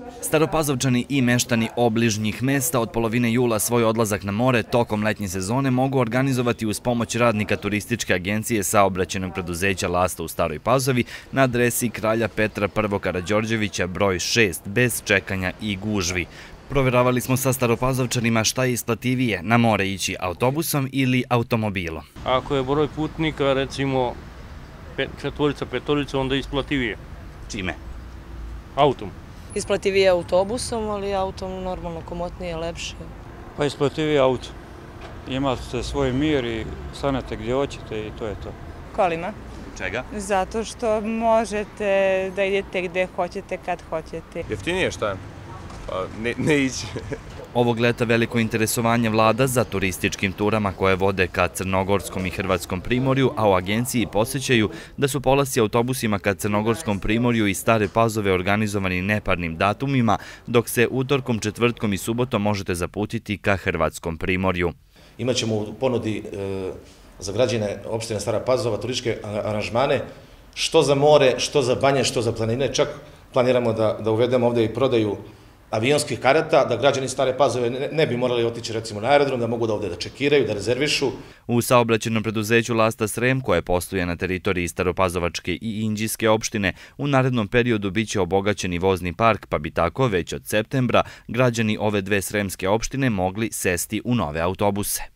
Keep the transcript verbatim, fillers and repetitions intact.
Staropazovčani i meštani obližnjih mesta od polovine jula svoj odlazak na more tokom letnje sezone mogu organizovati uz pomoć radnika turističke agencije saobraćajnog preduzeća Lasta u Staroj Pazovi na adresi Kralja Petra I Karađorđevića broj šest bez čekanja i gužvi. Proveravali smo sa staropazovčanima šta je isplativije, na more ići autobusom ili automobilom. Ako je broj putnika, recimo četvorica, petorica, onda je isplativije. Čime? Autom. Isplativije autobusom, ali autom normalno komotnije, lepše. Pa isplativije auto. Imate svoj mir i stanete gdje hoćete i to je to. Kolima. Čega? Zato što možete da idete gdje hoćete, kad hoćete. Jeftinije šta je? Pa ne, ne ići. Ovog leta veliko interesovanje vlada za turističkim turama koje vode ka Crnogorskom i Hrvatskom primorju, a u agenciji podsjećaju da su polasci autobusima ka Crnogorskom primorju i Stare Pazove organizovani neparnim datumima, dok se utorkom, četvrtkom i subotom možete zaputiti ka Hrvatskom primorju. Imaćemo u ponudi e, za građane opštine Stara Pazova turističke aranžmane, što za more, što za banje, što za planine. Čak planiramo da, da uvedemo ovdje i prodaju avionskih karata, da građani Stare Pazove ne, ne bi morali otići recimo na aerodrom, da mogu da ovdje da čekiraju, da rezervišu. U saobraćajnom preduzeću Lasta Srem, koje postoje na teritoriji Staropazovačke i Inđijske opštine, u narednom periodu biće obogaćeni vozni park, pa bi tako već od septembra građani ove dve sremske opštine mogli sesti u nove autobuse.